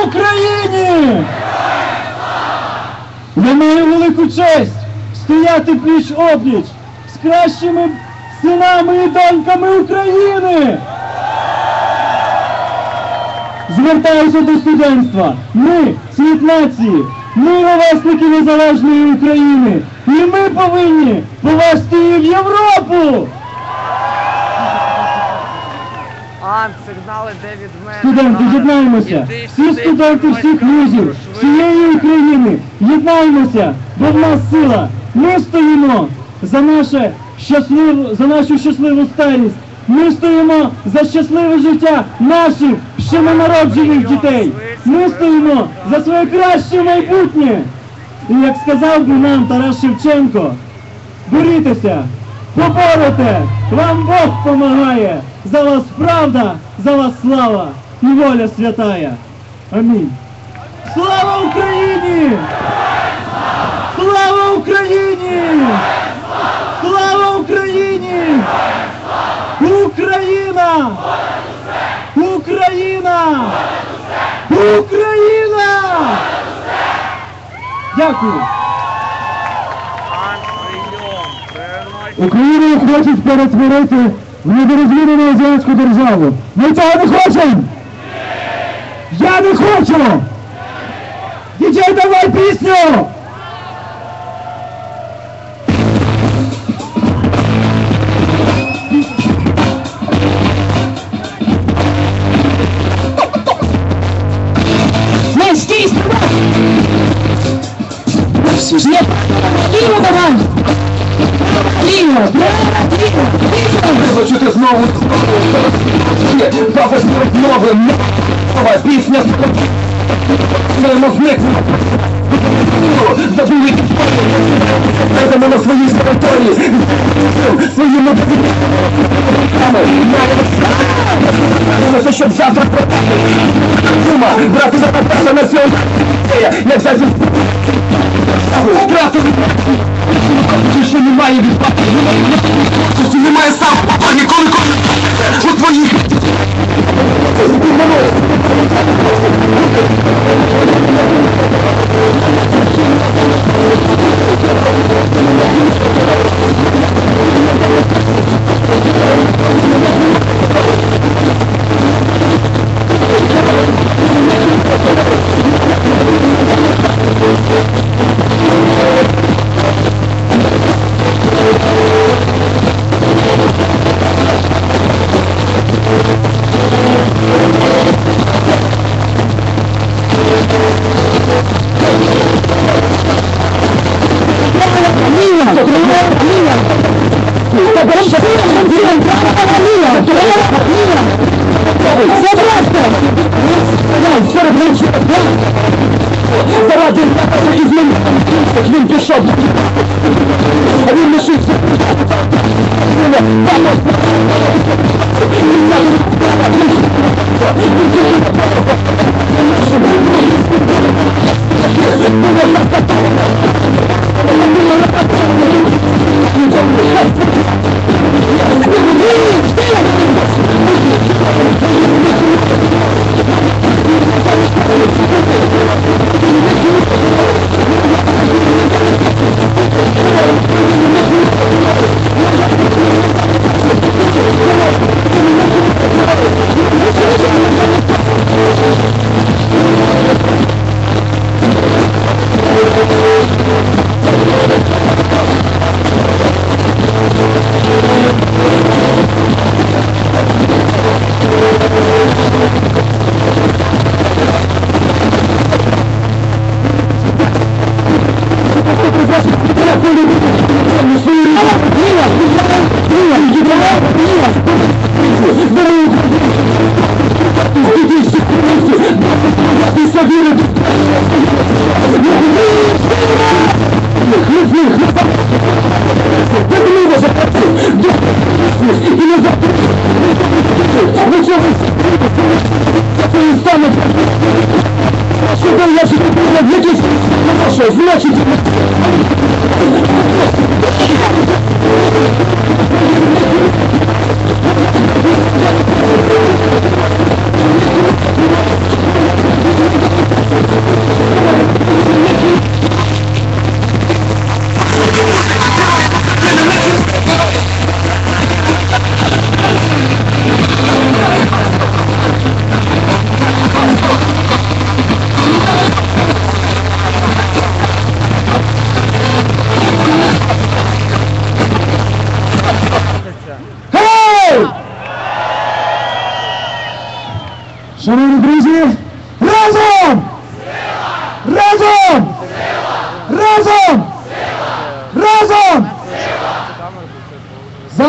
Україні! Я маю велику честь стояти пліч-опліч з кращими синами і доньками України! Звертаюся до студентства. Ми – цвіт нації, ми – ровесники незалежної України. І ми повинні повести її в Європу! Сигнали де від мене. Студенти, єднаємося! Всі студенти всіх вузів, всієї України, єднаємося, бо в нас сила! Ми стоїмо за нашу щасливу старість! Ми стоїмо за щасливе життя наших ще ненароджених дітей! Ми стоїмо за своє краще майбутнє! І як сказав би нам Тарас Шевченко, борітеся, поборете, вам Бог помагає! За вас правда, за вас слава і воля святая! Амінь! Слава Україні! Слава Україні! Слава Україні! Україна! Україна! Україна! Дякую! Україну хочуть перетворити в недорозвинену азіатську державу. Ми цього не хочемо! Я не хочу! Діджей, давай пісню! Ліво давай! Ліво! Треба чути знову! Папа смерть новим! Нова пісня! Маємо зникнути! Забули! Йдемо на свої території! Своїми щоб завтра Дума, брати запитати на цьому як взяти втрату що немає відпадки що немає сам ніколи у твоїх заради він пішов, а він лишився. Значит,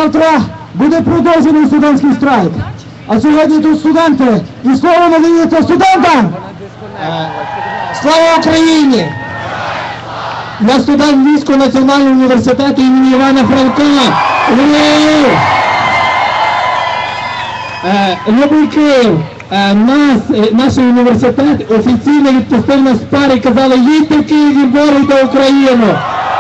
завтра буде продовжений студентський страйк. А сьогодні тут студенти. І слово надається студентам! Слава Україні! Я студент Львівського національного університету імені Івана Франка. Любий Київ, наш університет офіційно відпустив нас з пари і казали: їдьте в Київ і борюйте Україну.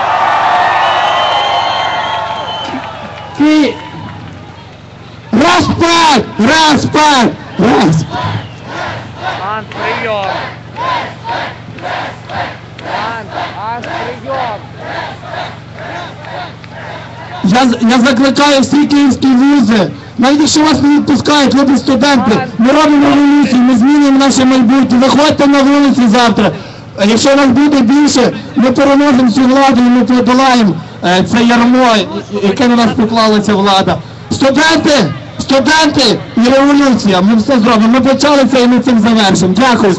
Распад! Распад! Распад! Ант, прийом. Ант, прийом. Я закликаю всі київські вузи, навіть якщо вас не відпускають, любі студенти, ми робимо революцію, ми змінюємо наше майбутнє, виходьте на вулиці завтра. Якщо нас буде більше, ми переможемо цю владу і ми подолаємо це ярмо, яке на нас поклала ця влада. Студенти! Студенти і революція! Ми все зробимо. Ми почали це і ми цим завершимо. Дякую.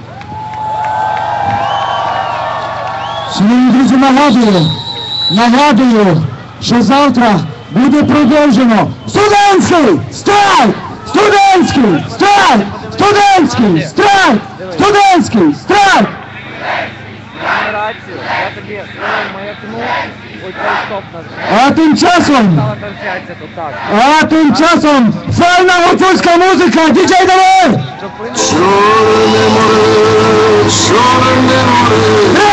Шановні друзі, нагадую, що завтра буде продовжено студентський страйк! Студентський страйк! Студентський страйк! Студентський страйк! Рацію, я тобі маякну, ось цей стоп нас. А тим часом, Стала трансляція тут, так. файна гуцульська музика! Діджей, давай! Чорне море, чорне море.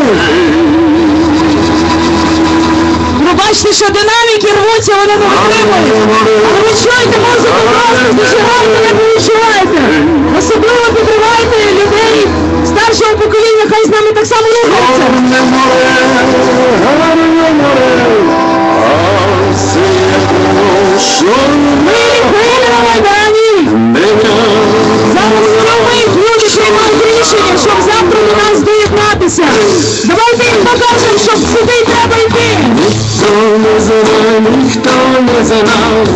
Ви бачите, що динаміки рвуться, вони не витримують. Але ви чуєте музику просто, дуже гарно, як ви відчуваєте. Особливо підривайте людей старшого покоління, хай з нами так само рухаються. Чорне море, гарне море, а сіє чорне Ми хвилі на Майдані. Зараз думають, люди приймають рішення, щоб завтра до нас доєднатися. Давайте їм покажемо, що сюди треба йти. Ніхто не знає, ніхто не знав.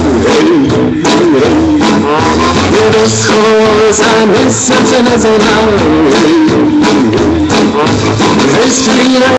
Не розховалися, місяця не знав.